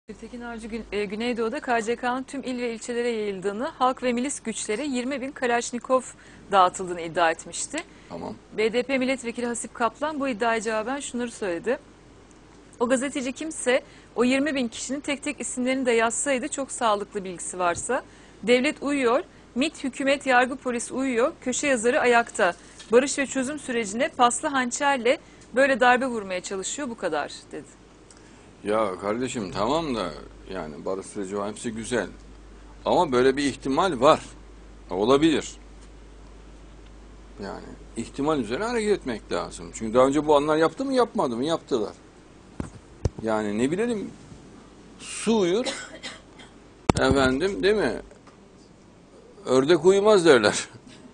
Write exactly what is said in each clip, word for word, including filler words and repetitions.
Gültekin Avcı Gün- e, Güneydoğu'da K C K'nın tüm il ve ilçelere yayıldığını, halk ve milis güçlere yirmi bin Kalaşnikov dağıtıldığını iddia etmişti. Tamam. B D P Milletvekili Hasip Kaplan bu iddiaya cevaben şunları söyledi. O gazeteci kimse o yirmi bin kişinin tek tek isimlerini de yazsaydı, çok sağlıklı bilgisi varsa. Devlet uyuyor, MİT, hükümet, yargı, polis uyuyor, köşe yazarı ayakta. Barış ve çözüm sürecine paslı hançerle böyle darbe vurmaya çalışıyor, bu kadar dedi. Ya kardeşim tamam da yani barış süreci var, hepsi güzel. Ama böyle bir ihtimal var. Olabilir. Yani ihtimal üzerine hareket etmek lazım. Çünkü daha önce bu anlar yaptı mı yapmadı mı? Yaptılar. Yani ne bilelim, su uyur efendim, değil mi? Ördek uyumaz derler.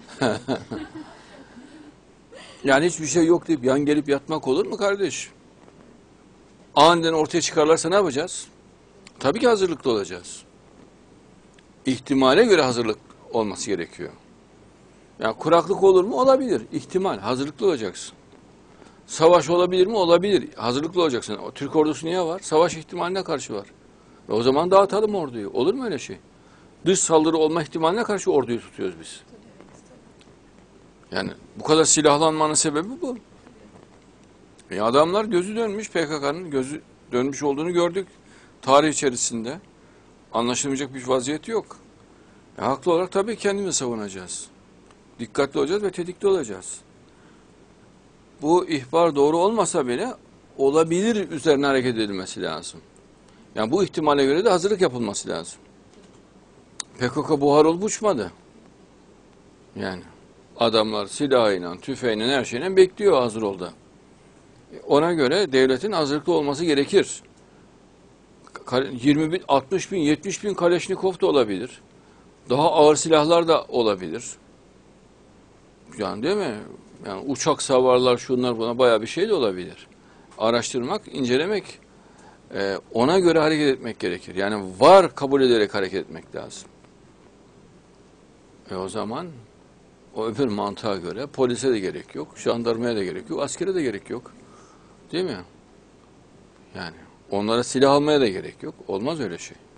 Yani hiçbir şey yok deyip yan gelip yatmak olur mu kardeş? Aniden ortaya çıkarlarsa ne yapacağız? Tabii ki hazırlıklı olacağız. İhtimale göre hazırlık olması gerekiyor. Yani kuraklık olur mu? Olabilir. İhtimal. Hazırlıklı olacaksın. Savaş olabilir mi? Olabilir. Hazırlıklı olacaksın. O Türk ordusu niye var? Savaş ihtimaline karşı var. Ve o zaman dağıtalım orduyu. Olur mu öyle şey? Dış saldırı olma ihtimaline karşı orduyu tutuyoruz biz. Yani bu kadar silahlanmanın sebebi bu. E adamlar gözü dönmüş, P K K'nın gözü dönmüş olduğunu gördük. Tarih içerisinde anlaşılmayacak bir vaziyet yok. E, haklı olarak tabii kendimizi savunacağız. Dikkatli olacağız ve tetikte olacağız. Bu ihbar doğru olmasa bile olabilir üzerine hareket edilmesi lazım. Yani bu ihtimale göre de hazırlık yapılması lazım. P K K buhar olup uçmadı. Yani adamlar silahıyla, tüfeğiyle, her şeyle bekliyor hazır oldu. Ona göre devletin hazırlıklı olması gerekir. yirmi bin, altmış bin, yetmiş bin Kaleşnikov da olabilir. Daha ağır silahlar da olabilir. Yani değil mi? Yani uçak savarlar, şunlar, buna bayağı bir şey de olabilir. Araştırmak, incelemek, e, ona göre hareket etmek gerekir. Yani var kabul ederek hareket etmek lazım. E o zaman o öbür mantığa göre polise de gerek yok, jandarmaya da gerek yok, askere de gerek yok. Değil mi? Yani onlara silah almaya da gerek yok. Olmaz öyle şey.